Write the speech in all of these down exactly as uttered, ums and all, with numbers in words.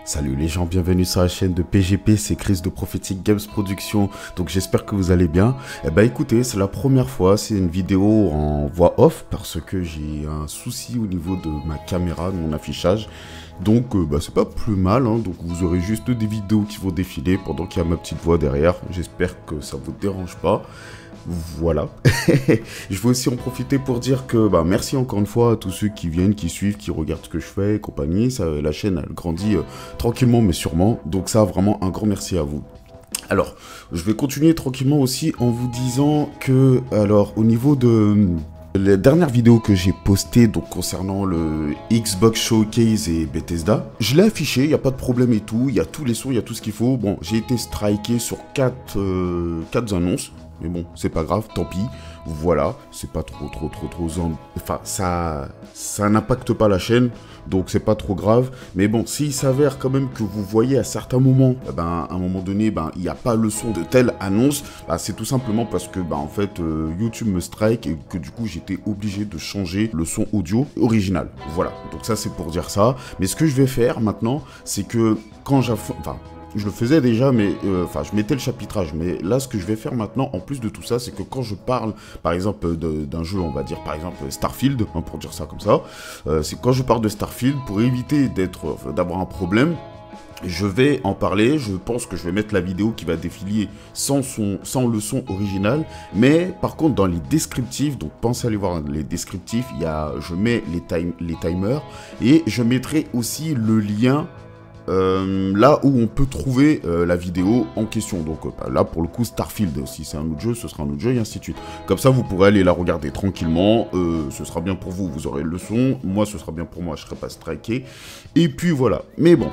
Salut les gens, bienvenue sur la chaîne de P G P, c'est Chris de Prophetic Games Production, donc j'espère que vous allez bien. Eh ben écoutez, c'est la première fois, c'est une vidéo en voix off, parce que j'ai un souci au niveau de ma caméra, de mon affichage. Donc euh, bah, c'est pas plus mal, hein. Donc vous aurez juste des vidéos qui vont défiler pendant qu'il y a ma petite voix derrière, j'espère que ça vous dérange pas. Voilà. Je veux aussi en profiter pour dire que bah, merci encore une fois à tous ceux qui viennent, qui suivent, qui regardent ce que je fais et compagnie. Ça, la chaîne elle grandit euh, tranquillement mais sûrement. Donc ça, vraiment un grand merci à vous. Alors, je vais continuer tranquillement aussi en vous disant que, alors, au niveau de la dernière vidéo que j'ai postée donc concernant le Xbox Showcase et Bethesda, je l'ai affiché, il n'y a pas de problème et tout, il y a tous les sons, il y a tout ce qu'il faut. Bon, j'ai été striké sur quatre euh, annonces. Mais bon, c'est pas grave, tant pis. Voilà, c'est pas trop, trop, trop, trop... Enfin, ça, ça n'impacte pas la chaîne, donc c'est pas trop grave. Mais bon, s'il s'avère quand même que vous voyez à certains moments, eh ben, à un moment donné, ben, il n'y a pas le son de telle annonce, ben, c'est tout simplement parce que, ben, en fait, euh, YouTube me strike et que du coup, j'étais obligé de changer le son audio original. Voilà, donc ça, c'est pour dire ça. Mais ce que je vais faire maintenant, c'est que quand j'affronte... Enfin, je le faisais déjà, mais euh, enfin, je mettais le chapitrage. Mais là, ce que je vais faire maintenant, en plus de tout ça, c'est que quand je parle, par exemple, d'un jeu, on va dire, par exemple, Starfield, hein, pour dire ça comme ça, euh, c'est quand je parle de Starfield, pour éviter d'être, euh, d'avoir un problème, je vais en parler. Je pense que je vais mettre la vidéo qui va défiler sans, son, sans le son original. Mais par contre, dans les descriptifs, donc pensez à aller voir les descriptifs, il y a, je mets les, time, les timers et je mettrai aussi le lien. Euh, là où on peut trouver euh, la vidéo en question. Donc euh, là pour le coup Starfield, si c'est un autre jeu, ce sera un autre jeu et ainsi de suite. Comme ça vous pourrez aller la regarder tranquillement, euh, ce sera bien pour vous, vous aurez le son, moi ce sera bien pour moi, je serai pas striké. Et puis voilà, mais bon.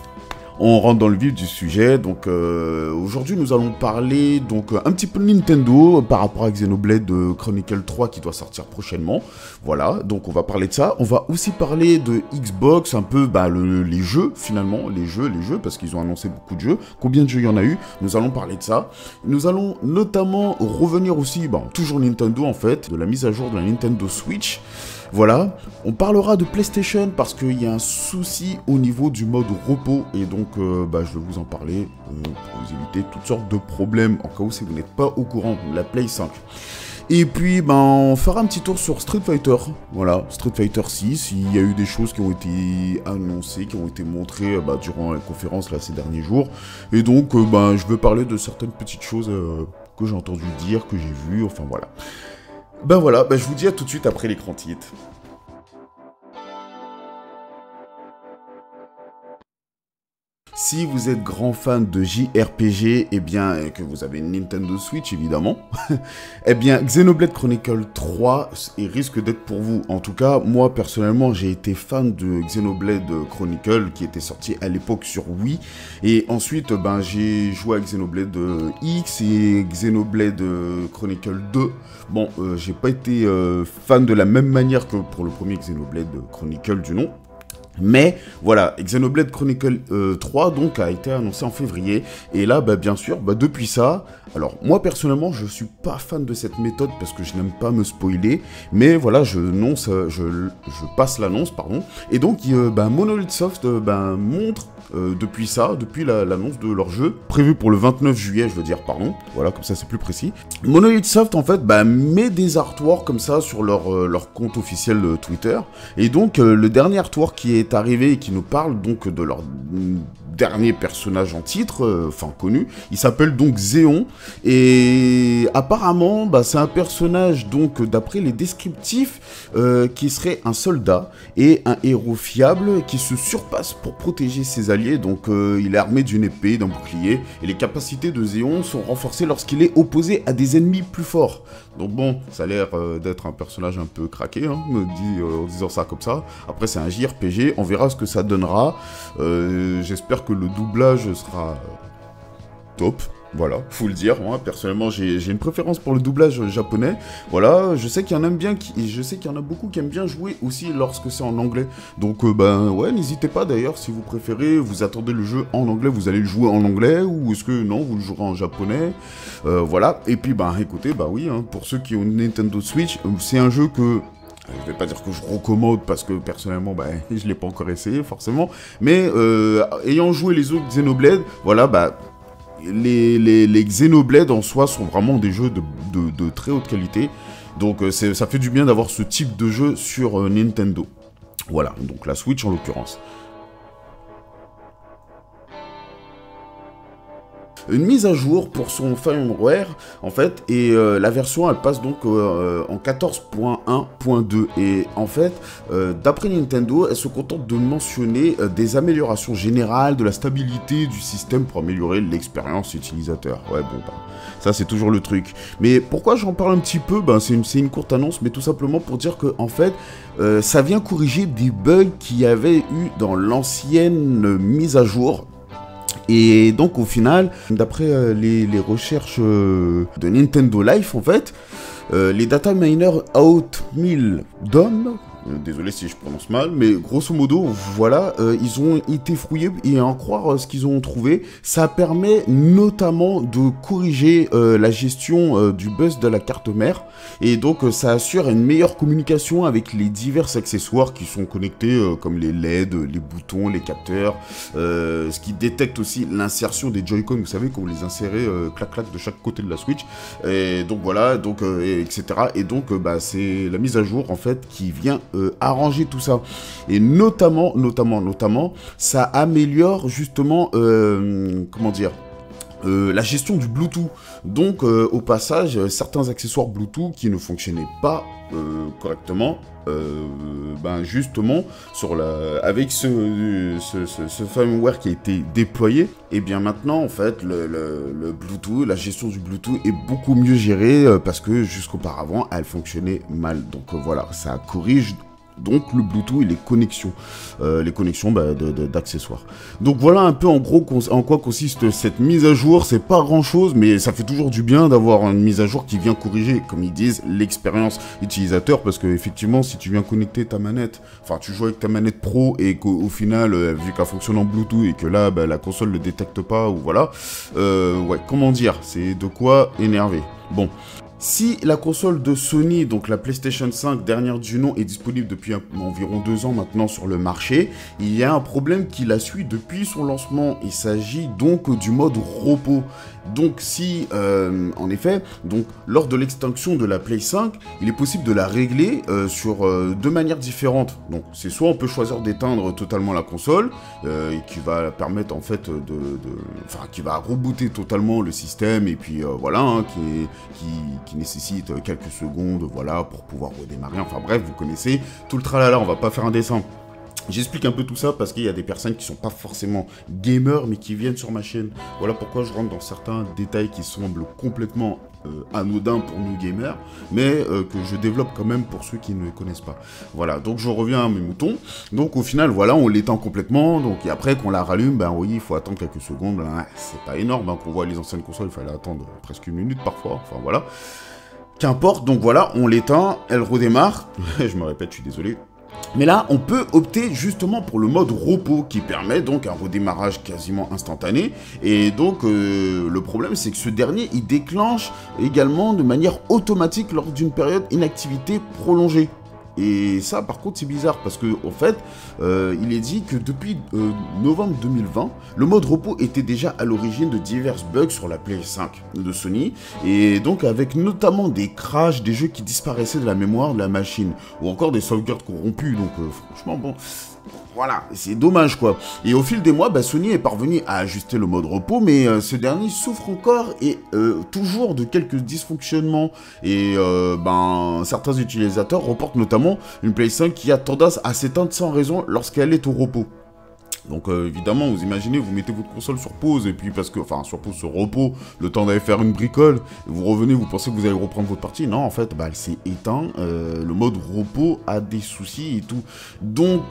On rentre dans le vif du sujet, donc euh, aujourd'hui nous allons parler donc un petit peu de Nintendo par rapport à Xenoblade Chronicle trois qui doit sortir prochainement. Voilà, donc on va parler de ça. On va aussi parler de Xbox, un peu bah, le, les jeux finalement, les jeux, les jeux, parce qu'ils ont annoncé beaucoup de jeux. Combien de jeux il y en a eu? Nous allons parler de ça. Nous allons notamment revenir aussi, bah, toujours Nintendo en fait, de la mise à jour de la Nintendo Switch. Voilà, on parlera de PlayStation parce qu'il y a un souci au niveau du mode repos et donc euh, bah, je vais vous en parler euh, pour vous éviter toutes sortes de problèmes en cas où si vous n'êtes pas au courant de la Play cinq. Et puis ben, on fera un petit tour sur Street Fighter, voilà, Street Fighter six, il y a eu des choses qui ont été annoncées, qui ont été montrées bah, durant la conférence là, ces derniers jours. Et donc euh, ben, je veux parler de certaines petites choses euh, que j'ai entendu dire, que j'ai vues, enfin voilà. Ben voilà, ben je vous dis à tout de suite après l'écran titre. Si vous êtes grand fan de J R P G, eh bien, et que vous avez une Nintendo Switch, évidemment, eh bien, Xenoblade Chronicle trois il risque d'être pour vous. En tout cas, moi, personnellement, j'ai été fan de Xenoblade Chronicle, qui était sorti à l'époque sur Wii, et ensuite, ben, j'ai joué à Xenoblade X et Xenoblade Chronicle deux. Bon, euh, j'ai pas été euh, fan de la même manière que pour le premier Xenoblade Chronicle du nom. Mais voilà, Xenoblade Chronicle euh, trois donc a été annoncé en février. Et là, bah, bien sûr, bah, depuis ça, alors moi personnellement, je suis pas fan de cette méthode parce que je n'aime pas me spoiler. Mais voilà, je, annonce, je, je passe l'annonce, pardon. Et donc, euh, bah, Monolith Soft euh, bah, montre euh, depuis ça, depuis l'annonce la, de leur jeu, prévu pour le vingt-neuf juillet, je veux dire, pardon. Voilà, comme ça c'est plus précis. Monolith Soft, en fait, bah, met des artworks comme ça sur leur, euh, leur compte officiel euh, Twitter. Et donc, euh, le dernier artwork qui est arrivé et qui nous parle donc de leur dernier personnage en titre, euh, enfin connu, il s'appelle donc Zéon, et apparemment bah, c'est un personnage donc d'après les descriptifs euh, qui serait un soldat et un héros fiable qui se surpasse pour protéger ses alliés, donc euh, il est armé d'une épée, d'un bouclier, et les capacités de Zéon sont renforcées lorsqu'il est opposé à des ennemis plus forts. Donc bon, ça a l'air euh, d'être un personnage un peu craqué, hein, me dit, euh, en disant ça comme ça. Après c'est un J R P G, on verra ce que ça donnera. Euh, J'espère que le doublage sera top. Voilà, faut le dire, moi personnellement j'ai une préférence pour le doublage japonais. Voilà, je sais qu'il y en a bien qui, et je sais qu'il y en a beaucoup qui aiment bien jouer aussi lorsque c'est en anglais. Donc euh, ben ouais, n'hésitez pas d'ailleurs si vous préférez, vous attendez le jeu en anglais, vous allez le jouer en anglais ou est-ce que non, vous le jouerez en japonais. Euh, voilà, et puis ben écoutez, bah oui, hein, pour ceux qui ont une Nintendo Switch, c'est un jeu que Je vais pas dire que je recommande parce que personnellement, bah, je l'ai pas encore essayé forcément. Mais euh, ayant joué les autres Xenoblade, voilà, bah, les, les, les Xenoblade en soi sont vraiment des jeux de, de, de très haute qualité. Donc euh, ça fait du bien d'avoir ce type de jeu sur euh, Nintendo. Voilà, donc la Switch en l'occurrence. Une mise à jour pour son firmware en fait, et euh, la version elle passe donc euh, en quatorze point un point deux, et en fait euh, d'après Nintendo, elle se contente de mentionner euh, des améliorations générales de la stabilité du système pour améliorer l'expérience utilisateur. Ouais bon bah, ça c'est toujours le truc. Mais pourquoi j'en parle un petit peu, ben, c'est une, une courte annonce, mais tout simplement pour dire que en fait euh, ça vient corriger des bugs qu'il y avait eu dans l'ancienne mise à jour. Et donc au final, d'après euh, les, les recherches euh, de Nintendo Life en fait, euh, les data miners Out mille D O M, euh, désolé si je prononce mal, mais grosso modo, voilà, euh, ils ont été fouillés et à en croire euh, ce qu'ils ont trouvé, ça permet notamment de corriger euh, la gestion euh, du buzz de la carte mère, et donc euh, ça assure une meilleure communication avec les divers accessoires qui sont connectés euh, comme les L E D, les boutons, les capteurs, euh, ce qui détecte aussi l'insertion des Joy-Con, vous savez, quand vous les insérez euh, clac-clac de chaque côté de la Switch, et donc voilà, donc, euh, et, etc. Et donc euh, bah, c'est la mise à jour en fait qui vient euh, arranger tout ça. Et notamment, notamment, notamment, ça améliore justement, euh, comment dire, Euh, la gestion du Bluetooth. Donc, euh, au passage, euh, certains accessoires Bluetooth qui ne fonctionnaient pas euh, correctement, euh, ben justement, sur la, avec ce, ce, ce, ce firmware qui a été déployé, et bien maintenant, en fait, le, le, le Bluetooth, la gestion du Bluetooth est beaucoup mieux gérée euh, parce que jusqu'auparavant, elle fonctionnait mal. Donc euh, voilà, ça corrige donc le Bluetooth et les connexions, euh, les connexions bah, d'accessoires. Donc voilà un peu en gros en quoi consiste cette mise à jour. C'est pas grand chose, mais ça fait toujours du bien d'avoir une mise à jour qui vient corriger, comme ils disent, l'expérience utilisateur, parce que effectivement, si tu viens connecter ta manette, enfin tu joues avec ta manette pro et qu'au final, euh, vu qu'elle fonctionne en Bluetooth et que là, bah, la console ne le détecte pas, ou voilà, euh, ouais, comment dire, c'est de quoi énerver. Bon. Si la console de Sony, donc la PlayStation cinq dernière du nom, est disponible depuis un, environ deux ans maintenant sur le marché, il y a un problème qui la suit depuis son lancement. Il s'agit donc du mode repos. Donc si, euh, en effet, donc lors de l'extinction de la Play cinq, il est possible de la régler euh, sur euh, deux manières différentes. Donc c'est soit on peut choisir d'éteindre totalement la console, euh, et qui va permettre en fait de, de, enfin qui va rebooter totalement le système, et puis euh, voilà, hein, qui, est, qui, qui nécessite quelques secondes, voilà, pour pouvoir redémarrer. Enfin bref, vous connaissez tout le tralala. On va pas faire un dessin. J'explique un peu tout ça parce qu'il y a des personnes qui sont pas forcément gamers mais qui viennent sur ma chaîne. Voilà pourquoi je rentre dans certains détails qui semblent complètement euh, anodins pour nous gamers, mais euh, que je développe quand même pour ceux qui ne connaissent pas. Voilà, donc je reviens à mes moutons. Donc au final, voilà, on l'éteint complètement. Donc et après qu'on la rallume, ben oui, il faut attendre quelques secondes. Ben, c'est pas énorme, hein, qu'on voit les anciennes consoles, il fallait attendre presque une minute parfois. Enfin voilà. Qu'importe, donc voilà, on l'éteint, elle redémarre. Je me répète, je suis désolé. Mais là, on peut opter justement pour le mode repos qui permet donc un redémarrage quasiment instantané. Et donc, euh, le problème, c'est que ce dernier, il déclenche également de manière automatique lors d'une période d'inactivité prolongée. Et ça, par contre, c'est bizarre parce que, en fait, euh, il est dit que depuis euh, novembre deux mille vingt, le mode repos était déjà à l'origine de divers bugs sur la Play cinq de Sony, et donc avec notamment des crashs, des jeux qui disparaissaient de la mémoire de la machine, ou encore des sauvegardes corrompues. Donc, euh, franchement, bon. Voilà, c'est dommage quoi. Et au fil des mois, bah, Sony est parvenu à ajuster le mode repos, mais euh, ce dernier souffre encore et euh, toujours de quelques dysfonctionnements. Et euh, ben, certains utilisateurs reportent notamment une Play cinq qui a tendance à s'éteindre sans raison lorsqu'elle est au repos. Donc euh, évidemment, vous imaginez, vous mettez votre console sur pause, et puis parce que, enfin sur pause, sur repos, le temps d'aller faire une bricole, vous revenez, vous pensez que vous allez reprendre votre partie. Non, en fait, bah, elle s'est éteinte, euh, le mode repos a des soucis et tout. Donc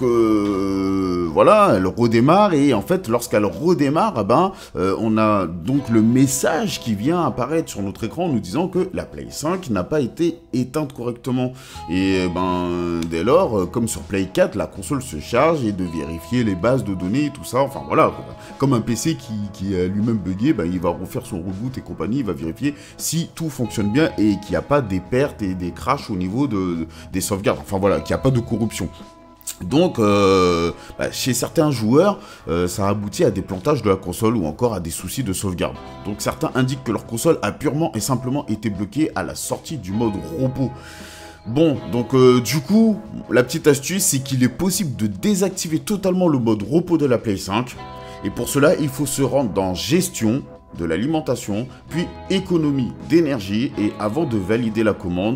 euh, voilà, elle redémarre, et en fait, lorsqu'elle redémarre, eh ben, euh, on a donc le message qui vient apparaître sur notre écran nous disant que la Play cinq n'a pas été éteinte correctement. Et ben, dès lors, comme sur Play quatre, la console se charge et de vérifier les bases de données données, tout ça, enfin voilà, comme un P C qui, qui a lui-même bugué, bah, il va refaire son reboot et compagnie, il va vérifier si tout fonctionne bien et qu'il n'y a pas des pertes et des crashs au niveau de, de, des sauvegardes, enfin voilà, qu'il n'y a pas de corruption. Donc, euh, bah, chez certains joueurs, euh, ça aboutit à des plantages de la console ou encore à des soucis de sauvegarde. Donc, certains indiquent que leur console a purement et simplement été bloquée à la sortie du mode repos. Bon, donc euh, du coup, la petite astuce, c'est qu'il est possible de désactiver totalement le mode repos de la Play cinq. Et pour cela, il faut se rendre dans Gestion de l'alimentation, puis économie d'énergie, et avant de valider la commande,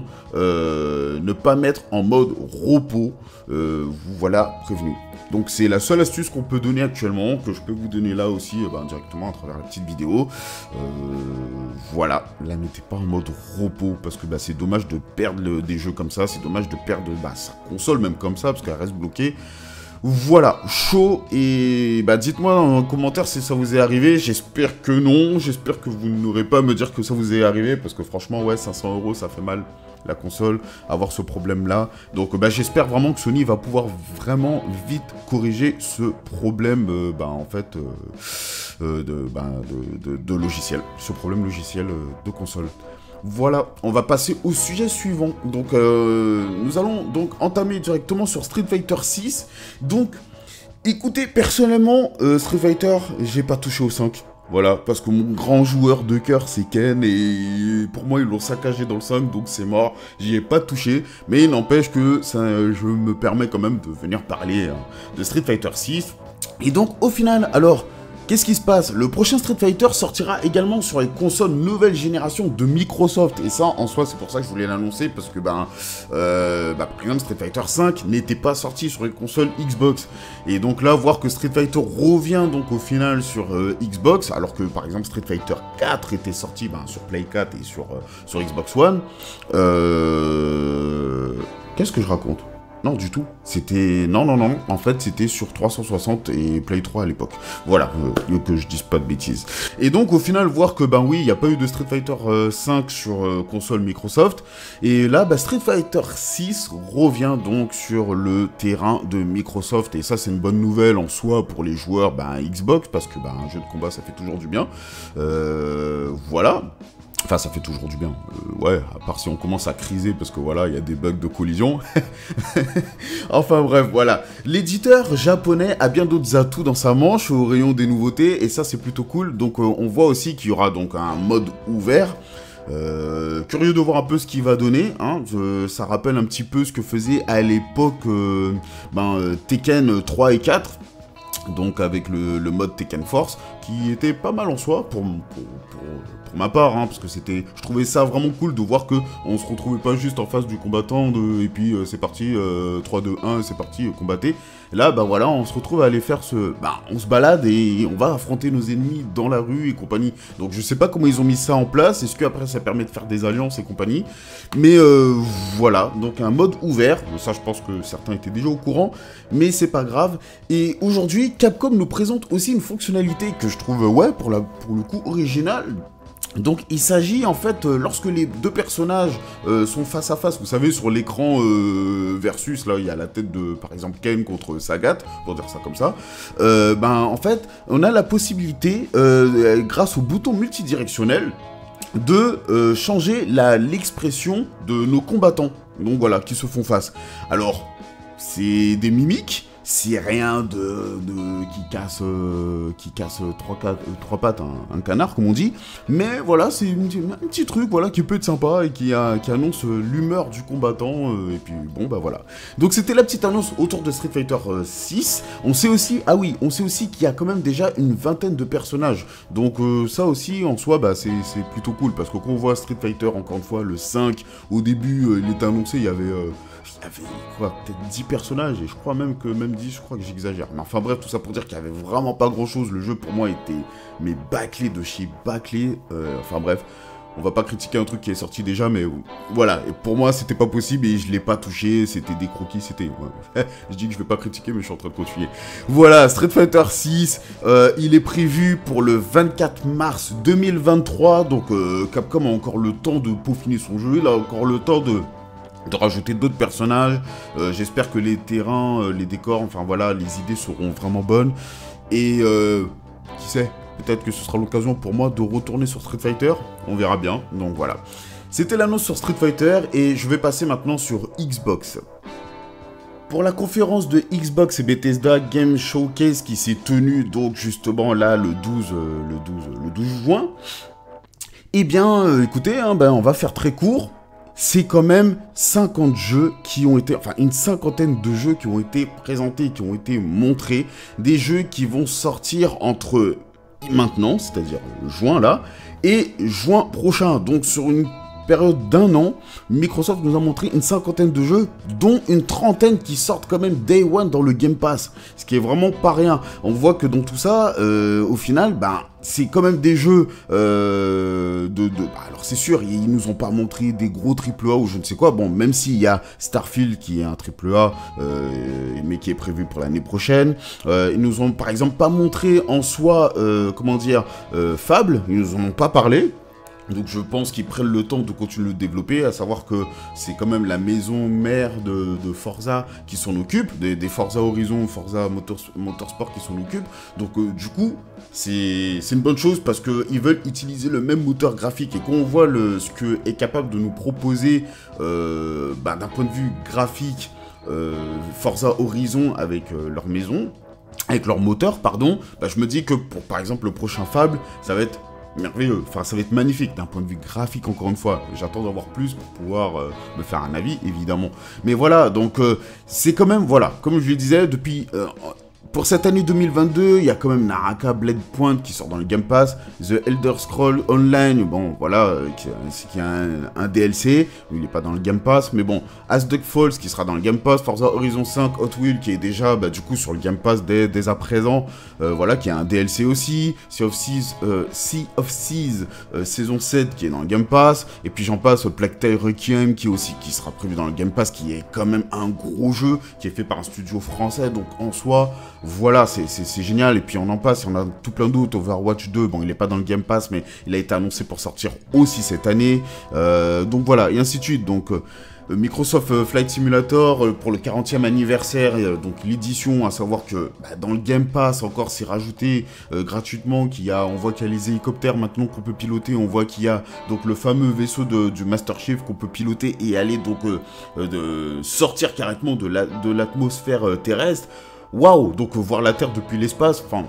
euh, ne pas mettre en mode repos, euh, vous voilà prévenu. Donc c'est la seule astuce qu'on peut donner actuellement, que je peux vous donner là aussi, eh ben, directement à travers la petite vidéo. Euh, voilà, la mettez pas en mode repos, parce que bah, c'est dommage de perdre le, des jeux comme ça, c'est dommage de perdre bah, sa console même comme ça, parce qu'elle reste bloquée. Voilà, chaud, et bah dites-moi dans les commentaires si ça vous est arrivé, j'espère que non, j'espère que vous n'aurez pas à me dire que ça vous est arrivé, parce que franchement, ouais, cinq cents euros, ça fait mal, la console, avoir ce problème-là. Donc bah j'espère vraiment que Sony va pouvoir vraiment vite corriger ce problème, euh, bah en fait, euh, euh, de, bah, de, de, de logiciel, ce problème logiciel euh, de console. Voilà, on va passer au sujet suivant. Donc, euh, nous allons donc entamer directement sur Street Fighter six. Donc, écoutez, personnellement, euh, Street Fighter, j'ai pas touché au cinq. Voilà, parce que mon grand joueur de cœur, c'est Ken, et pour moi, ils l'ont saccagé dans le cinq, donc c'est mort. J'y ai pas touché, mais il n'empêche que ça, je me permets quand même de venir parler hein, de Street Fighter six. Et donc, au final, alors... qu'est-ce qui se passe? Le prochain Street Fighter sortira également sur les consoles nouvelle génération de Microsoft. Et ça, en soi, c'est pour ça que je voulais l'annoncer. Parce que, ben, euh, bah, par exemple, Street Fighter cinq n'était pas sorti sur les consoles Xbox. Et donc là, voir que Street Fighter revient donc au final sur euh, Xbox, alors que, par exemple, Street Fighter quatre était sorti ben, sur Play quatre et sur, euh, sur Xbox One. Euh... Qu'est-ce que je raconte? Non, du tout. C'était... Non, non, non. En fait, c'était sur trois cent soixante et Play trois à l'époque. Voilà, euh, que je dise pas de bêtises. Et donc, au final, voir que, ben oui, il n'y a pas eu de Street Fighter euh, cinq sur euh, console Microsoft. Et là, bah, Street Fighter six revient donc sur le terrain de Microsoft. Et ça, c'est une bonne nouvelle en soi pour les joueurs ben, Xbox, parce que ben, un jeu de combat, ça fait toujours du bien. Euh, voilà. Enfin, ça fait toujours du bien. Euh, ouais, à part si on commence à criser parce que voilà, il y a des bugs de collision. Enfin bref, voilà. L'éditeur japonais a bien d'autres atouts dans sa manche au rayon des nouveautés et ça c'est plutôt cool. Donc euh, on voit aussi qu'il y aura donc un mode ouvert. Euh, curieux de voir un peu ce qu'il va donner, hein. Je, ça rappelle un petit peu ce que faisait à l'époque euh, ben, euh, Tekken trois et quatre. Donc avec le, le mode Tekken Force, qui était pas mal en soi, pour, pour, pour, pour ma part, hein, parce que c'était, je trouvais ça vraiment cool de voir que on se retrouvait pas juste en face du combattant, de, et puis euh, c'est parti, euh, trois, deux, un, c'est parti, euh, combattez. Et là, bah voilà, on se retrouve à aller faire ce... Bah, on se balade et on va affronter nos ennemis dans la rue et compagnie. Donc je sais pas comment ils ont mis ça en place, est-ce qu'après ça permet de faire des alliances et compagnie. Mais euh, voilà, donc un mode ouvert, ça je pense que certains étaient déjà au courant, mais c'est pas grave. Et aujourd'hui, Capcom nous présente aussi une fonctionnalité que je trouve, ouais, pour, la, pour le coup originale. Donc il s'agit en fait, euh, lorsque les deux personnages euh, sont face à face, vous savez sur l'écran euh, versus, là il y a la tête de par exemple Ken contre Sagat, pour dire ça comme ça, euh, ben en fait on a la possibilité, euh, grâce au bouton multidirectionnel, de euh, changer l'expression de nos combattants, donc voilà, qui se font face. Alors, c'est des mimiques, c'est rien de, de qui casse euh, qui casse trois, quatre, trois pattes un, un canard comme on dit, mais voilà, c'est un petit truc voilà qui peut être sympa et qui, a, qui annonce l'humeur du combattant euh, et puis bon bah voilà. Donc c'était la petite annonce autour de Street Fighter six. On sait aussi, ah oui, on sait aussi qu'il y a quand même déjà une vingtaine de personnages. Donc euh, ça aussi en soi bah c'est plutôt cool parce que quand on voit Street Fighter encore une fois le cinq, au début euh, il était annoncé, il y avait euh, il y avait quoi, peut-être dix personnages, et je crois même que, même dix, je crois que j'exagère. Mais enfin bref, tout ça pour dire qu'il y avait vraiment pas grand chose, le jeu pour moi était, mais bâclé de chez bâclé, euh, enfin bref, on va pas critiquer un truc qui est sorti déjà, mais voilà, et pour moi c'était pas possible, et je l'ai pas touché, c'était des croquis, c'était, ouais. Je dis que je vais pas critiquer, mais je suis en train de continuer. Voilà, Street Fighter six, euh, il est prévu pour le vingt-quatre mars deux mille vingt-trois, donc euh, Capcom a encore le temps de peaufiner son jeu, il a encore le temps de... de rajouter d'autres personnages. Euh, J'espère que les terrains, euh, les décors, enfin voilà, les idées seront vraiment bonnes. Et euh, qui sait, peut-être que ce sera l'occasion pour moi de retourner sur Street Fighter. On verra bien, donc voilà. C'était l'annonce sur Street Fighter et je vais passer maintenant sur Xbox. Pour la conférence de Xbox et Bethesda Game Showcase qui s'est tenue donc justement là le douze, euh, le douze, le douze juin, eh bien euh, écoutez, hein, ben, on va faire très court. C'est quand même cinquante jeux qui ont été, enfin une cinquantaine de jeux qui ont été présentés, qui ont été montrés, des jeux qui vont sortir entre maintenant, c'est-à-dire juin là, et juin prochain, donc sur une période d'un an, Microsoft nous a montré une cinquantaine de jeux, dont une trentaine qui sortent quand même Day One dans le Game Pass, ce qui est vraiment pas rien. On voit que dans tout ça, euh, au final, ben, c'est quand même des jeux euh, de... de bah, alors c'est sûr, ils nous ont pas montré des gros triple A ou je ne sais quoi, bon, même s'il y a Starfield qui est un triple A, euh, mais qui est prévu pour l'année prochaine, euh, ils nous ont par exemple pas montré en soi, euh, comment dire, euh, Fable, ils nous en ont pas parlé. Donc je pense qu'ils prennent le temps de continuer de le développer, à savoir que c'est quand même la maison mère de, de Forza qui s'en occupe, des, des Forza Horizon, Forza Motors, Motorsport qui s'en occupent. Donc euh, du coup, c'est une bonne chose parce qu'ils veulent utiliser le même moteur graphique. Et quand on voit le, ce que est capable de nous proposer euh, bah, d'un point de vue graphique, euh, Forza Horizon avec euh, leur maison, avec leur moteur, pardon, bah, je me dis que pour par exemple le prochain Fable, ça va être merveilleux, enfin ça va être magnifique d'un point de vue graphique encore une fois, j'attends d'avoir plus pour pouvoir euh, me faire un avis évidemment, mais voilà, donc euh, c'est quand même, voilà, comme je le disais, depuis, euh, pour cette année deux mille vingt-deux, il y a quand même Naraka Blade Point qui sort dans le Game Pass, The Elder Scrolls Online, bon voilà, euh, qui, qui a un, un D L C, il n'est pas dans le Game Pass, mais bon, As Dusk Falls qui sera dans le Game Pass, Forza Horizon cinq Hot Wheels qui est déjà bah, du coup sur le Game Pass dès, dès à présent, euh, voilà, qui a un D L C aussi, Sea of Thieves, euh, Sea of Thieves euh, saison sept qui est dans le Game Pass, et puis j'en passe, Plague Tale Requiem qui aussi qui sera prévu dans le Game Pass, qui est quand même un gros jeu, qui est fait par un studio français, donc en soi, voilà, c'est génial, et puis on en passe, il y en a tout plein d'autres. Overwatch deux, bon il n'est pas dans le Game Pass, mais il a été annoncé pour sortir aussi cette année, euh, donc voilà, et ainsi de suite, donc... Euh, Microsoft euh, Flight Simulator euh, pour le quarantième anniversaire, euh, donc l'édition, à savoir que bah, dans le Game Pass encore c'est rajouté euh, gratuitement, qu'il y a, on voit qu'il y a les hélicoptères maintenant qu'on peut piloter, on voit qu'il y a donc le fameux vaisseau de, du Master Chief qu'on peut piloter et aller donc euh, euh, de sortir carrément de l'atmosphère la, de euh, terrestre. Waouh, donc euh, voir la Terre depuis l'espace, enfin...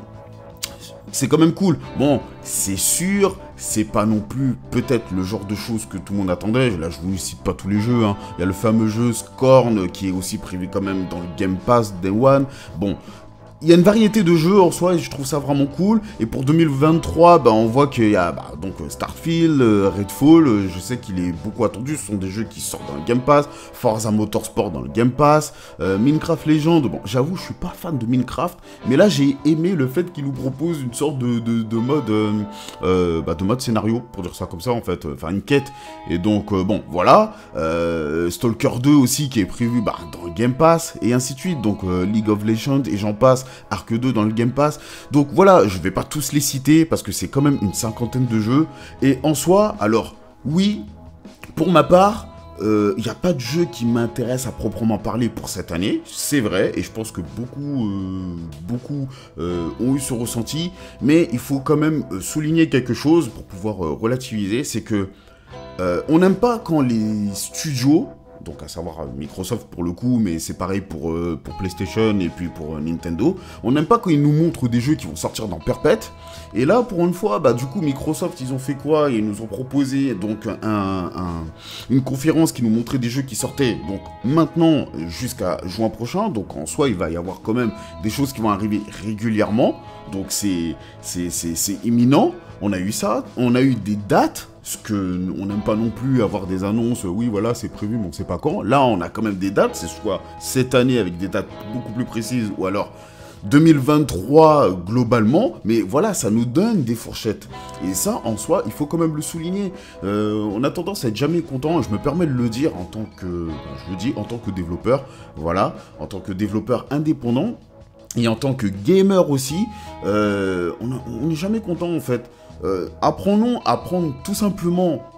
c'est quand même cool. Bon, c'est sûr, c'est pas non plus peut-être le genre de choses que tout le monde attendait. Là, je vous cite pas tous les jeux, hein. Il y a le fameux jeu Scorn qui est aussi prévu quand même dans le Game Pass Day One. Bon, il y a une variété de jeux en soi et je trouve ça vraiment cool. Et pour deux mille vingt-trois, bah, on voit qu'il y a bah, donc Starfield, euh, Redfall, euh, je sais qu'il est beaucoup attendu. Ce sont des jeux qui sortent dans le Game Pass. Forza Motorsport dans le Game Pass. Euh, Minecraft Legends, bon, j'avoue, je suis pas fan de Minecraft, mais là j'ai aimé le fait qu'il nous propose une sorte de, de, de mode euh, euh, bah, de mode scénario, pour dire ça comme ça en fait, enfin une quête. Et donc euh, bon, voilà. Euh, Stalker deux aussi qui est prévu bah, dans le Game Pass et ainsi de suite. Donc euh, League of Legends et j'en passe. Arc deux dans le Game Pass. Donc voilà, je vais pas tous les citer parce que c'est quand même une cinquantaine de jeux. Et en soi, alors oui, pour ma part, il euh, n'y a pas de jeu qui m'intéresse à proprement parler pour cette année, c'est vrai, et je pense que beaucoup, euh, beaucoup euh, ont eu ce ressenti, mais il faut quand même souligner quelque chose pour pouvoir euh, relativiser, c'est que euh, on n'aime pas quand les studios, donc à savoir Microsoft pour le coup, mais c'est pareil pour, euh, pour PlayStation et puis pour euh, Nintendo. On n'aime pas quand ils nous montrent des jeux qui vont sortir dans perpète. Et là, pour une fois, bah du coup, Microsoft, ils ont fait quoi? Ils nous ont proposé donc un, un, une conférence qui nous montrait des jeux qui sortaient donc maintenant jusqu'à juin prochain. Donc en soi, il va y avoir quand même des choses qui vont arriver régulièrement. Donc c'est c'est imminent. On a eu ça, on a eu des dates, ce que on n'aime pas non plus avoir des annonces, oui voilà c'est prévu mais on sait pas quand. Là on a quand même des dates, c'est soit cette année avec des dates beaucoup plus précises ou alors deux mille vingt-trois globalement, mais voilà, ça nous donne des fourchettes. Et ça, en soi, il faut quand même le souligner. Euh, on a tendance à être jamais content, je me permets de le dire en tant que, je le dis en tant que développeur, voilà, en tant que développeur indépendant, et en tant que gamer aussi, euh, on n'est jamais content en fait. Euh, apprenons à prendre tout simplement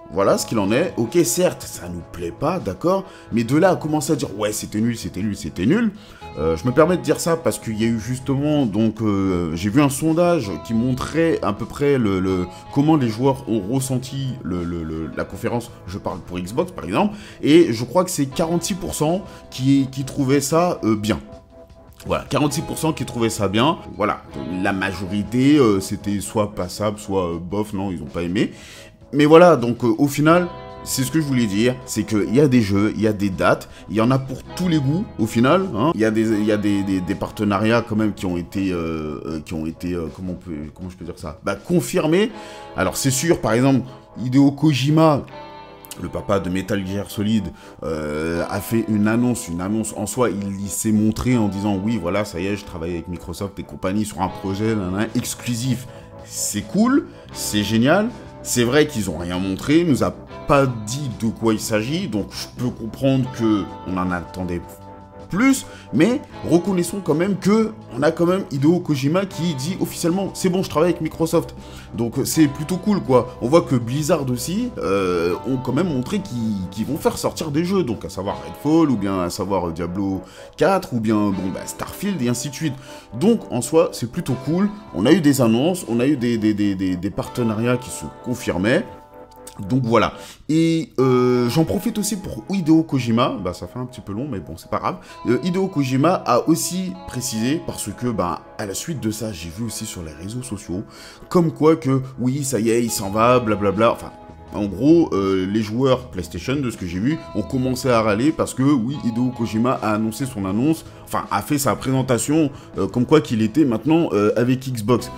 voilà ce qu'il en est. Ok, certes, ça nous plaît pas, d'accord, mais de là à commencer à dire ouais, c'était nul, c'était nul, c'était nul. Euh, je me permets de dire ça parce qu'il y a eu justement, donc euh, j'ai vu un sondage qui montrait à peu près le, le comment les joueurs ont ressenti le, le, le, la conférence. Je parle pour Xbox par exemple, et je crois que c'est quarante-six pour cent qui, qui trouvaient ça euh, bien. Voilà, quarante-six pour cent qui trouvaient ça bien. Voilà, la majorité, euh, c'était soit passable, soit euh, bof, non, ils n'ont pas aimé. Mais voilà, donc euh, au final, c'est ce que je voulais dire, c'est qu'il y a des jeux, il y a des dates, il y en a pour tous les goûts, au final. Hein. Il y a, des, il y a des, des, des partenariats quand même qui ont été, euh, qui ont été euh, comment, on peut, comment je peux dire ça, bah, confirmés. Alors c'est sûr, par exemple, Hideo Kojima, le papa de Metal Gear Solid, euh, a fait une annonce, une annonce en soi, il, il s'est montré en disant oui, voilà, ça y est, je travaille avec Microsoft et compagnie sur un projet là, là, exclusif. C'est cool, c'est génial. C'est vrai qu'ils ont rien montré, nous a pas dit de quoi il s'agit, donc je peux comprendre que on en attendait plus, mais reconnaissons quand même que on a quand même Hideo Kojima qui dit officiellement c'est bon, je travaille avec Microsoft, donc c'est plutôt cool quoi. On voit que Blizzard aussi euh, ont quand même montré qu'ils qu'ils vont faire sortir des jeux, donc à savoir Redfall ou bien à savoir Diablo quatre ou bien bon bah, Starfield et ainsi de suite. Donc en soi c'est plutôt cool. On a eu des annonces, on a eu des des, des, des, des partenariats qui se confirmaient. Donc voilà, et euh, j'en profite aussi pour Hideo Kojima, bah ça fait un petit peu long mais bon c'est pas grave, euh, Hideo Kojima a aussi précisé, parce que bah à la suite de ça j'ai vu aussi sur les réseaux sociaux, comme quoi que oui ça y est il s'en va, blablabla, enfin en gros euh, les joueurs PlayStation de ce que j'ai vu ont commencé à râler parce que oui Hideo Kojima a annoncé son annonce, enfin a fait sa présentation euh, comme quoi qu'il était maintenant euh, avec Xbox.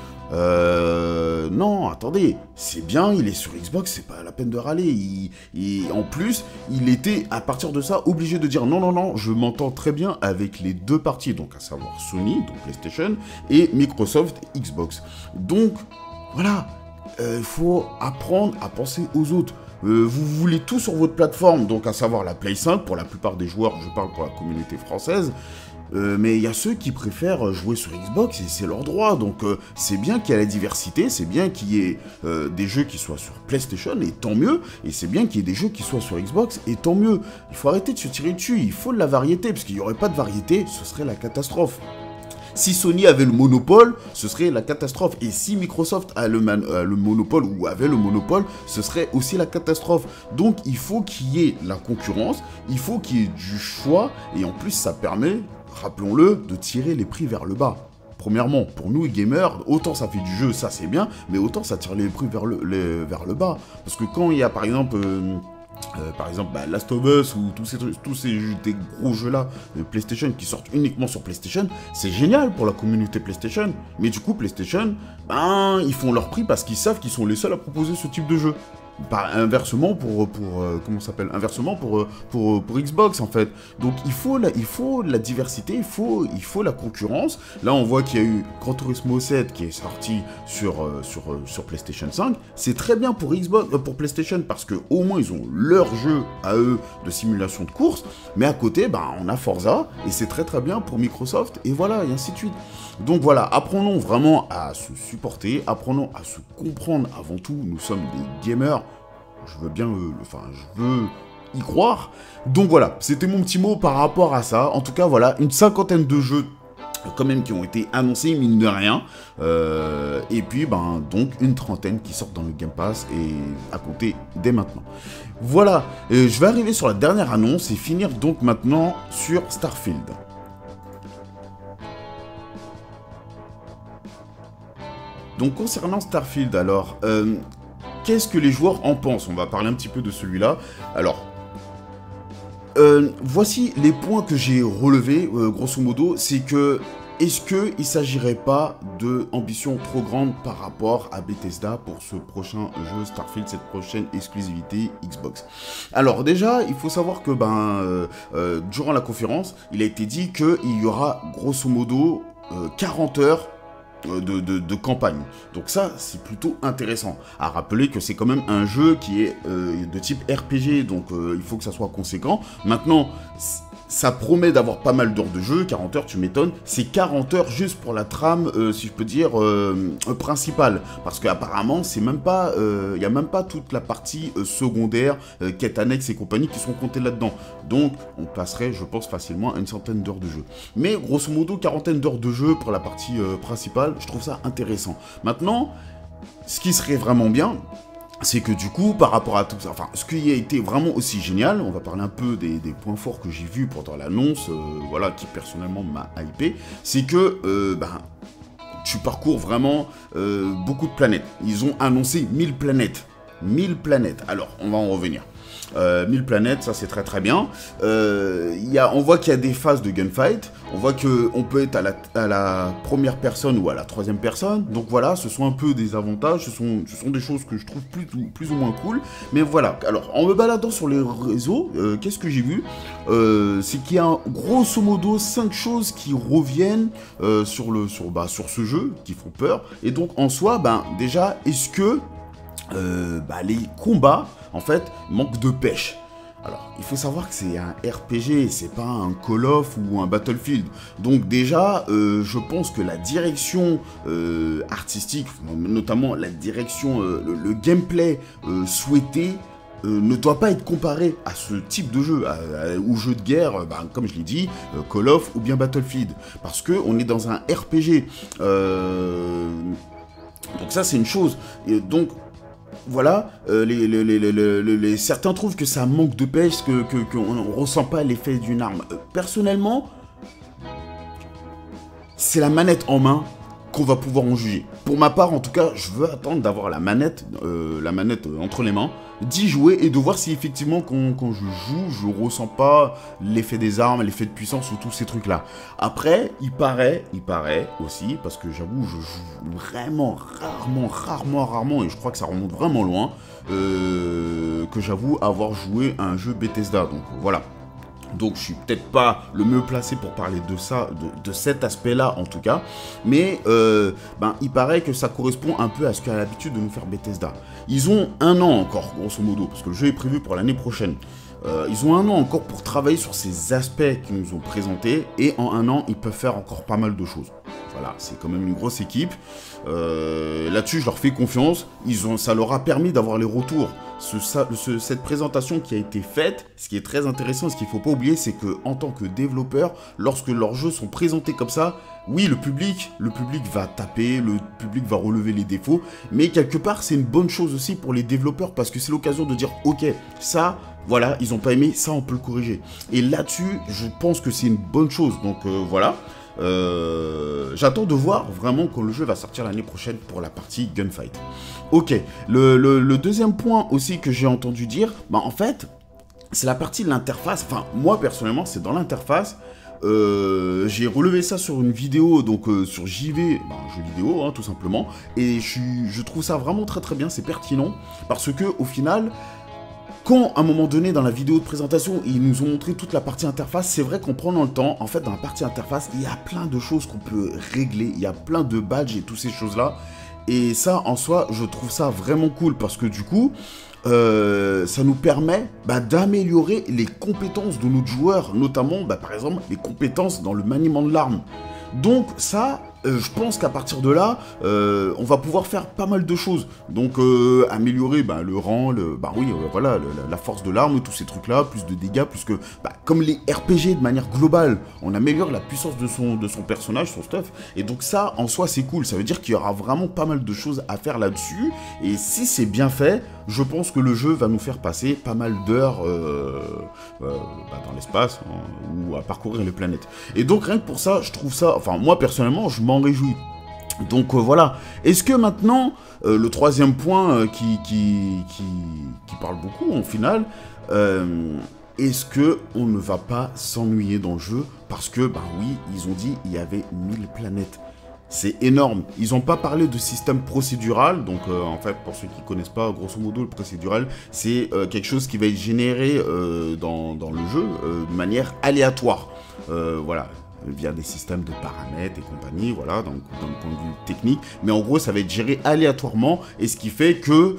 Euh, non, attendez, c'est bien, il est sur Xbox, c'est pas la peine de râler. Il, il, en plus, il était, à partir de ça, obligé de dire non, non, non, je m'entends très bien avec les deux parties, donc à savoir Sony, donc PlayStation, et Microsoft, Xbox. Donc, voilà, il euh, faut apprendre à penser aux autres. Euh, vous voulez tout sur votre plateforme, donc à savoir la Play cinq, pour la plupart des joueurs, je parle pour la communauté française. Euh, mais il y a ceux qui préfèrent jouer sur Xbox et c'est leur droit, donc euh, c'est bien qu'il y ait la diversité, c'est bien qu'il y ait euh, des jeux qui soient sur PlayStation et tant mieux, et c'est bien qu'il y ait des jeux qui soient sur Xbox et tant mieux. Il faut arrêter de se tirer dessus, il faut de la variété, parce qu'il n'y aurait pas de variété, ce serait la catastrophe. Si Sony avait le monopole, ce serait la catastrophe. Et si Microsoft a le, man, euh, le monopole ou avait le monopole, ce serait aussi la catastrophe. Donc il faut qu'il y ait la concurrence, il faut qu'il y ait du choix, et en plus ça permet, rappelons-le, de tirer les prix vers le bas. Premièrement, pour nous gamers, autant ça fait du jeu, ça c'est bien, mais autant ça tire les prix vers le, les, vers le bas. Parce que quand il y a par exemple... Euh, Euh, par exemple, bah, Last of Us ou tous ces, tous ces des gros jeux-là de PlayStation qui sortent uniquement sur PlayStation, c'est génial pour la communauté PlayStation. Mais du coup, PlayStation, ben, ils font leur prix parce qu'ils savent qu'ils sont les seuls à proposer ce type de jeu. Bah, inversement pour, pour euh, comment ça s'appelle, inversement pour, pour, pour Xbox en fait. Donc il faut la, il faut la diversité, il faut, il faut la concurrence. Là on voit qu'il y a eu Gran Turismo sept qui est sorti sur, euh, sur, euh, sur PlayStation cinq. C'est très bien pour Xbox, euh, pour PlayStation parce que au moins ils ont leur jeu à eux de simulation de course. Mais à côté, bah, on a Forza et c'est très très bien pour Microsoft et voilà et ainsi de suite. Donc voilà, apprenons vraiment à se supporter, apprenons à se comprendre avant tout. Nous sommes des gamers. Je veux bien, euh, enfin, je veux y croire. Donc voilà, c'était mon petit mot par rapport à ça. En tout cas, voilà, une cinquantaine de jeux quand même qui ont été annoncés, mine de rien. Euh, et puis, ben, donc, une trentaine qui sortent dans le Game Pass et à compter dès maintenant. Voilà, euh, je vais arriver sur la dernière annonce et finir donc maintenant sur Starfield. Donc, concernant Starfield, alors... Euh, qu'est-ce que les joueurs en pensent? On va parler un petit peu de celui-là. Alors, euh, voici les points que j'ai relevés, euh, grosso modo. C'est que, est-ce qu'il ne s'agirait pas d'ambition trop grande par rapport à Bethesda pour ce prochain jeu Starfield, cette prochaine exclusivité Xbox? Alors déjà, il faut savoir que ben, euh, euh, durant la conférence, il a été dit qu'il y aura grosso modo euh, quarante heures De, de, de campagne. Donc ça, c'est plutôt intéressant. À rappeler que c'est quand même un jeu qui est euh, de type R P G, donc euh, il faut que ça soit conséquent. Maintenant, ça promet d'avoir pas mal d'heures de jeu, quarante heures, tu m'étonnes. C'est quarante heures juste pour la trame, euh, si je peux dire, euh, euh, principale. Parce qu'apparemment, c'est même pas, il euh, y a même pas toute la partie euh, secondaire, euh, quête annexe et compagnie qui sont comptées là-dedans. Donc, on passerait, je pense, facilement à une centaine d'heures de jeu. Mais, grosso modo, quarantaine d'heures de jeu pour la partie euh, principale, je trouve ça intéressant. Maintenant, ce qui serait vraiment bien, c'est que du coup, par rapport à tout ça, enfin, ce qui a été vraiment aussi génial, on va parler un peu des, des points forts que j'ai vus pendant l'annonce, euh, voilà, qui personnellement m'a hypé, c'est que, euh, ben, tu parcours vraiment euh, beaucoup de planètes. Ils ont annoncé mille planètes. mille planètes. Alors, on va en revenir. Euh, mille planètes, ça c'est très très bien. Euh, y a, on voit qu'il y a des phases de gunfight. On voit qu'on peut être à la, à la première personne ou à la troisième personne. Donc voilà, ce sont un peu des avantages. Ce sont, ce sont des choses que je trouve plus, plus ou moins cool. Mais voilà, alors en me baladant sur les réseaux, euh, qu'est-ce que j'ai vu euh, C'est qu'il y a grosso modo cinq choses qui reviennent euh, sur, le, sur, bah, sur ce jeu, qui font peur. Et donc en soi, ben, déjà, est-ce que euh, bah, les combats, en fait, manquent de pêche? Alors, il faut savoir que c'est un R P G, c'est pas un Call of ou un Battlefield. Donc déjà, euh, je pense que la direction euh, artistique, notamment la direction, euh, le, le gameplay euh, souhaité, Euh, ne doit pas être comparé à ce type de jeu, à, à, aux jeux de guerre, euh, bah, comme je l'ai dit, euh, Call of ou bien Battlefield. Parce qu'on est dans un R P G. Euh, donc ça, c'est une chose. Et donc, voilà, euh, les, les, les, les, les, les, certains trouvent que ça manque de pêche, que, que, qu'on ne ressent pas l'effet d'une arme. Euh, personnellement, c'est la manette en main qu'on va pouvoir en juger. Pour ma part, en tout cas, je veux attendre d'avoir la manette, euh, la manette euh, entre les mains, d'y jouer et de voir si effectivement quand, quand je joue, je ressens pas l'effet des armes, l'effet de puissance ou tous ces trucs-là. Après, il paraît, il paraît aussi, parce que j'avoue, je joue vraiment, rarement, rarement, rarement, et je crois que ça remonte vraiment loin, euh, que j'avoue avoir joué à un jeu Bethesda. Donc voilà. Donc je suis peut-être pas le mieux placé pour parler de ça, de, de cet aspect-là en tout cas, mais euh, ben, il paraît que ça correspond un peu à ce qu'a l'habitude de nous faire Bethesda. Ils ont un an encore, grosso modo, parce que le jeu est prévu pour l'année prochaine. Euh, ils ont un an encore pour travailler sur ces aspects qu'ils nous ont présentés, et en un an, ils peuvent faire encore pas mal de choses. Voilà, c'est quand même une grosse équipe. Euh, Là-dessus, je leur fais confiance. Ils ont, ça leur a permis d'avoir les retours. Ce, ça, ce, cette présentation qui a été faite, ce qui est très intéressant, ce qu'il ne faut pas oublier, c'est que en tant que développeur, lorsque leurs jeux sont présentés comme ça, oui, le public, le public va taper, le public va relever les défauts, mais quelque part, c'est une bonne chose aussi pour les développeurs parce que c'est l'occasion de dire, ok, ça, voilà, ils n'ont pas aimé, ça, on peut le corriger. Et là-dessus, je pense que c'est une bonne chose. Donc euh, voilà. Euh, J'attends de voir vraiment quand le jeu va sortir l'année prochaine pour la partie Gunfight. Ok, le, le, le deuxième point aussi que j'ai entendu dire, bah en fait, c'est la partie de l'interface. Enfin, moi personnellement, c'est dans l'interface. Euh, j'ai relevé ça sur une vidéo, donc euh, sur J V, bah, un jeu vidéo, hein, tout simplement. Et je, je trouve ça vraiment très très bien, c'est pertinent, parce que au final, quand, à un moment donné, dans la vidéo de présentation, ils nous ont montré toute la partie interface, c'est vrai qu'en prenant le temps, en fait, dans la partie interface, il y a plein de choses qu'on peut régler, il y a plein de badges et toutes ces choses-là. Et ça, en soi, je trouve ça vraiment cool, parce que du coup, euh, ça nous permet bah, d'améliorer les compétences de notre joueur, notamment, bah, par exemple, les compétences dans le maniement de l'arme. Donc ça, euh, je pense qu'à partir de là, euh, on va pouvoir faire pas mal de choses. Donc euh, améliorer bah, le rang, le, bah oui, euh, voilà, le, la force de l'arme, tous ces trucs-là, plus de dégâts, plus que, bah, comme les R P G de manière globale, on améliore la puissance de son, de son personnage, son stuff. Et donc ça, en soi, c'est cool. Ça veut dire qu'il y aura vraiment pas mal de choses à faire là-dessus. Et si c'est bien fait, je pense que le jeu va nous faire passer pas mal d'heures euh, euh, bah, dans l'espace hein, ou à parcourir les planètes. Et donc rien que pour ça, je trouve ça, enfin moi personnellement, je m'en réjouis. Donc euh, voilà. Est-ce que maintenant, euh, le troisième point euh, qui, qui, qui, qui parle beaucoup en final, euh, est-ce que on ne va pas s'ennuyer dans le jeu? Parce que, bah oui, ils ont dit il y avait mille planètes. C'est énorme. Ils n'ont pas parlé de système procédural. Donc, euh, en fait, pour ceux qui ne connaissent pas, grosso modo, le procédural, c'est euh, quelque chose qui va être généré euh, dans, dans le jeu euh, de manière aléatoire. Euh, voilà. via des systèmes de paramètres et compagnie, voilà, donc d'un point de vue technique. Mais en gros, ça va être géré aléatoirement, et ce qui fait que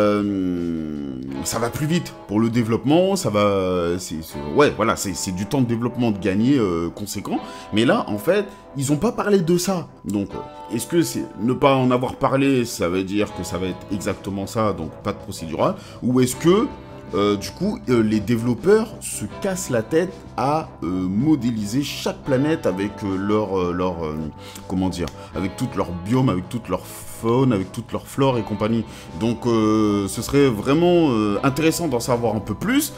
euh, ça va plus vite pour le développement, ça va... c'est, c'est, ouais, voilà, c'est du temps de développement de gagner euh, conséquent. Mais là, en fait, ils n'ont pas parlé de ça. Donc, est-ce que c'est ne pas en avoir parlé, ça veut dire que ça va être exactement ça, donc pas de procédural, ou est-ce que Euh, du coup, euh, les développeurs se cassent la tête à euh, modéliser chaque planète avec euh, leur, euh, leur euh, comment dire, avec tout leur biome, avec toute leur faune, avec toute leur flore et compagnie. Donc, euh, ce serait vraiment euh, intéressant d'en savoir un peu plus.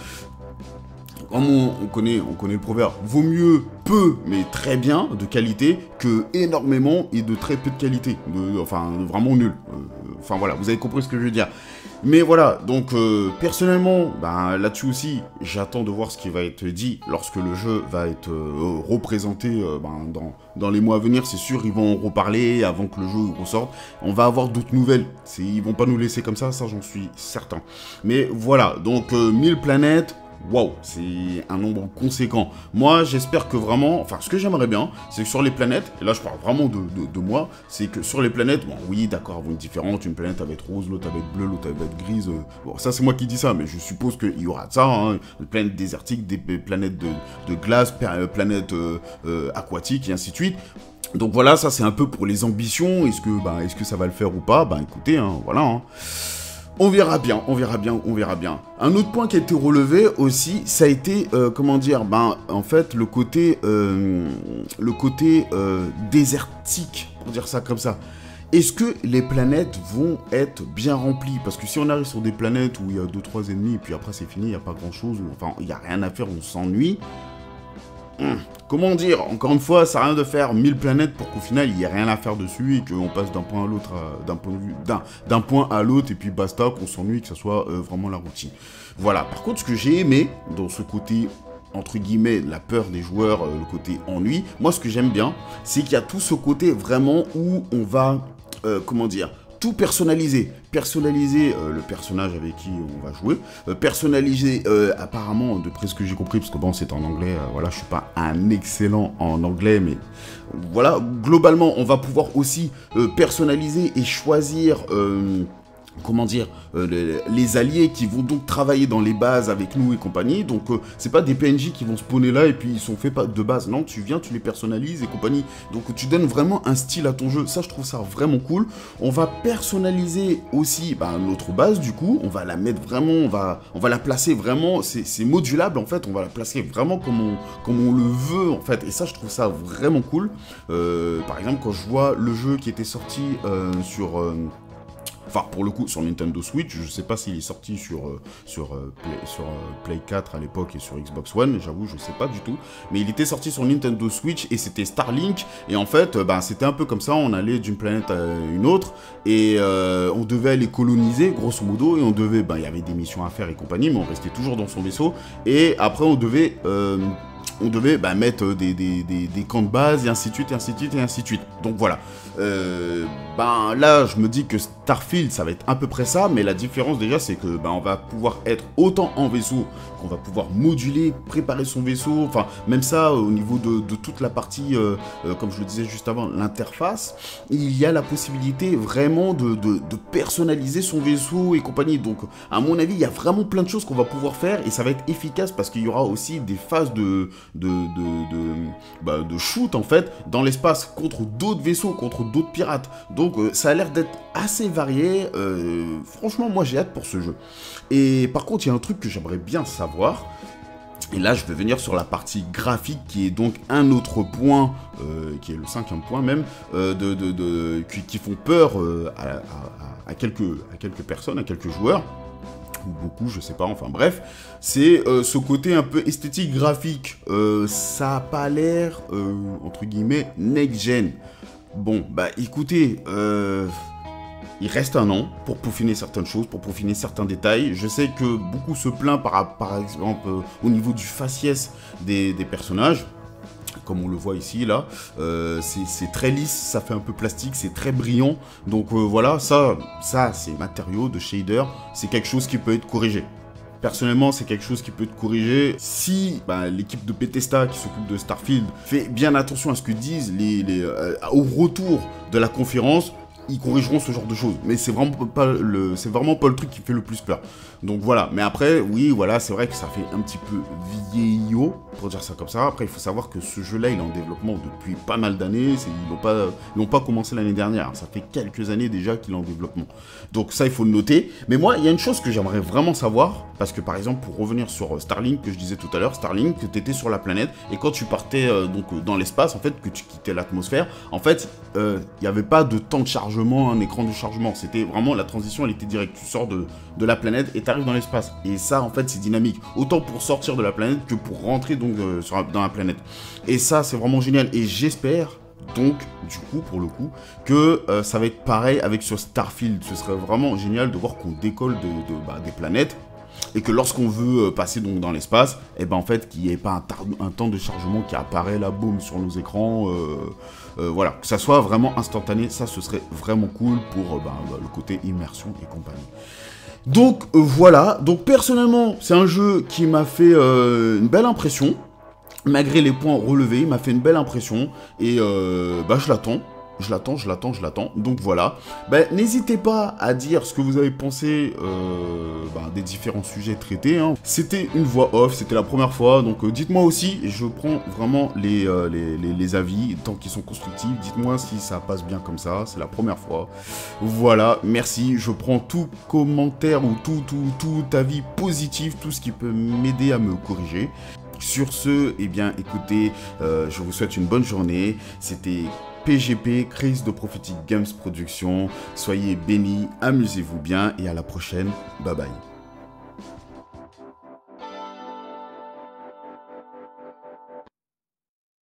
Comme on, on, connaît, on connaît le proverbe, vaut mieux peu mais très bien de qualité que énormément et de très peu de qualité, de, enfin vraiment nul. Euh, enfin voilà, vous avez compris ce que je veux dire. Mais voilà, donc euh, personnellement, ben, là-dessus aussi, j'attends de voir ce qui va être dit lorsque le jeu va être euh, représenté euh, ben, dans, dans les mois à venir. C'est sûr, ils vont en reparler avant que le jeu ressorte. On va avoir d'autres nouvelles. Ils vont pas nous laisser comme ça, ça j'en suis certain. Mais voilà, donc euh, mille planètes. Waouh, c'est un nombre conséquent. Moi, j'espère que vraiment... Enfin, ce que j'aimerais bien, c'est que sur les planètes, et là, je parle vraiment de, de, de moi, c'est que sur les planètes, bon, oui, d'accord, elles vont être différentes. Une planète va être rose, l'autre va être bleue, l'autre va être grise. Euh, bon, ça, c'est moi qui dis ça, mais je suppose qu'il y aura de ça. Hein, des planètes désertiques, des planètes de, de glace, planètes euh, euh, aquatiques, et ainsi de suite. Donc voilà, ça, c'est un peu pour les ambitions. Est-ce que, bah, est-ce que ça va le faire ou pas? Bah, écoutez, hein, voilà, hein. On verra bien, on verra bien, on verra bien. Un autre point qui a été relevé aussi, ça a été, euh, comment dire, ben, en fait, le côté, euh, le côté euh, désertique, pour dire ça comme ça. Est-ce que les planètes vont être bien remplies? Parce que si on arrive sur des planètes où il y a deux trois ennemis, et puis après c'est fini, il n'y a pas grand-chose, enfin, il n'y a rien à faire, on s'ennuie. Hum, comment dire? Encore une fois, ça n'a rien de faire mille planètes pour qu'au final, il n'y ait rien à faire dessus et qu'on passe d'un point à l'autre, d'un point, d'un point à l'autre, et puis basta, qu'on s'ennuie, que ça soit euh, vraiment la routine. Voilà. Par contre, ce que j'ai aimé dans ce côté, entre guillemets, la peur des joueurs, euh, le côté ennui, moi, ce que j'aime bien, c'est qu'il y a tout ce côté vraiment où on va, euh, comment dire, tout personnaliser, personnaliser euh, le personnage avec qui on va jouer, euh, personnaliser euh, apparemment, de près ce que j'ai compris, parce que bon c'est en anglais, euh, voilà, je suis pas un excellent en anglais, mais voilà, globalement on va pouvoir aussi euh, personnaliser et choisir... Euh, comment dire, euh, les, les alliés qui vont donc travailler dans les bases avec nous et compagnie. Donc, euh, c'est pas des P N J qui vont spawner là et puis ils sont faits de base. Non, tu viens, tu les personnalises et compagnie. Donc, tu donnes vraiment un style à ton jeu. Ça, je trouve ça vraiment cool. On va personnaliser aussi bah, notre base, du coup. On va la mettre vraiment, on va, on va la placer vraiment, c'est modulable, en fait. On va la placer vraiment comme on, comme on le veut, en fait. Et ça, je trouve ça vraiment cool. Euh, par exemple, quand je vois le jeu qui était sorti euh, sur... Euh, Enfin, pour le coup, sur Nintendo Switch, je sais pas s'il est sorti sur, euh, sur, euh, Play, sur euh, Play quatre à l'époque et sur Xbox One, j'avoue, je sais pas du tout. Mais il était sorti sur Nintendo Switch et c'était Starlink. Et en fait, euh, bah, c'était un peu comme ça, on allait d'une planète à une autre et euh, on devait aller coloniser, grosso modo, et on devait, bah, il y avait des missions à faire et compagnie, mais on restait toujours dans son vaisseau. Et après, on devait... Euh, on devait bah, mettre des, des, des, des camps de base, et ainsi de suite, et ainsi de suite, et ainsi de suite. Donc voilà. Euh, ben là, je me dis que Starfield, ça va être à peu près ça, mais la différence déjà, c'est que ben, on va pouvoir être autant en vaisseau, qu'on va pouvoir moduler, préparer son vaisseau, enfin, même ça, au niveau de, de toute la partie, euh, euh, comme je le disais juste avant, l'interface, il y a la possibilité vraiment de, de, de personnaliser son vaisseau et compagnie. Donc, à mon avis, il y a vraiment plein de choses qu'on va pouvoir faire, et ça va être efficace, parce qu'il y aura aussi des phases de... de, de, de, bah, de shoot en fait dans l'espace contre d'autres vaisseaux, contre d'autres pirates. Donc euh, ça a l'air d'être assez varié. Euh, franchement, moi j'ai hâte pour ce jeu. Et par contre, il y a un truc que j'aimerais bien savoir. Et là, je vais venir sur la partie graphique qui est donc un autre point, euh, qui est le cinquième point même, euh, de, de, de, qui, qui font peur euh, à, à, à, quelques, à quelques personnes, à quelques joueurs. Ou beaucoup, je sais pas, enfin bref, c'est euh, ce côté un peu esthétique graphique. Euh, ça a pas l'air, euh, entre guillemets, next-gen. Bon, bah écoutez, euh, il reste un an pour peaufiner certaines choses, pour peaufiner certains détails. Je sais que beaucoup se plaignent par, par exemple euh, au niveau du faciès des, des personnages. Comme on le voit ici, là, euh, c'est très lisse, ça fait un peu plastique, c'est très brillant. Donc euh, voilà, ça, ça c'est matériaux de shader, c'est quelque chose qui peut être corrigé. Personnellement, c'est quelque chose qui peut te corriger. Si bah, l'équipe de Bethesda qui s'occupe de Starfield fait bien attention à ce que disent les, les, euh, au retour de la conférence, ils corrigeront ce genre de choses. Mais c'est vraiment pas le, c'est vraiment pas le truc qui fait le plus peur. Donc voilà. Mais après, oui, voilà, c'est vrai que ça fait un petit peu vieillot, pour dire ça comme ça. Après, il faut savoir que ce jeu-là, il est en développement depuis pas mal d'années. Ils n'ont pas, ils n'ont pas commencé l'année dernière. Ça fait quelques années déjà qu'il est en développement. Donc ça, il faut le noter. Mais moi, il y a une chose que j'aimerais vraiment savoir. Parce que par exemple, pour revenir sur Starlink, que je disais tout à l'heure, Starlink, que tu étais sur la planète. Et quand tu partais euh, donc, dans l'espace, en fait, que tu quittais l'atmosphère, en fait, il euh, n'y avait pas de temps de chargement, un écran de chargement. C'était vraiment, la transition, elle était directe. Tu sors de, de la planète et tu arrives dans l'espace. Et ça, en fait, c'est dynamique. Autant pour sortir de la planète que pour rentrer donc, euh, sur, dans la planète. Et ça, c'est vraiment génial. Et j'espère, donc, du coup, pour le coup, que euh, ça va être pareil avec sur Starfield. Ce serait vraiment génial de voir qu'on décolle de, de, bah, des planètes. Et que lorsqu'on veut passer donc dans l'espace, et ben en fait qu'il n'y ait pas un, un temps de chargement qui apparaît là, boum, sur nos écrans. Euh, euh, voilà, que ça soit vraiment instantané, ça ce serait vraiment cool pour euh, ben, bah, le côté immersion et compagnie. Donc euh, voilà, donc personnellement c'est un jeu qui m'a fait euh, une belle impression. Malgré les points relevés, il m'a fait une belle impression. Et euh, bah je l'attends. Je l'attends, je l'attends, je l'attends. Donc voilà. Ben, n'hésitez pas à dire ce que vous avez pensé euh, ben, des différents sujets traités. Hein. C'était une voix off, c'était la première fois. Donc euh, dites-moi aussi, je prends vraiment les, euh, les, les, les avis, tant qu'ils sont constructifs. Dites-moi si ça passe bien comme ça, c'est la première fois. Voilà, merci. Je prends tout commentaire ou tout, tout, tout avis positif, tout ce qui peut m'aider à me corriger. Sur ce, eh bien, écoutez, euh, je vous souhaite une bonne journée. C'était P G P, Chris de Prophetic Games Production. Soyez bénis, amusez-vous bien et à la prochaine. Bye bye.